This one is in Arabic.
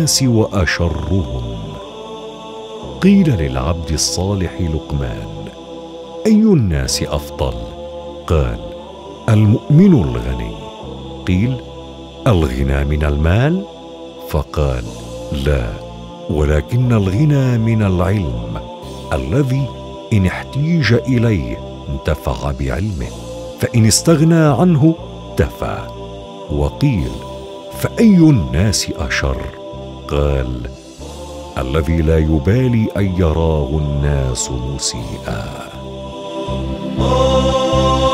الناس وأشرهم. قيل للعبد الصالح لقمان: أي الناس أفضل؟ قال: المؤمن الغني. قيل: الغنى من المال؟ فقال: لا، ولكن الغنى من العلم، الذي إن احتيج إليه انتفع بعلمه، فإن استغنى عنه تفى. وقيل: فأي الناس أشر؟ قال: الذي لا يبالي أن يراه الناس مسيئا.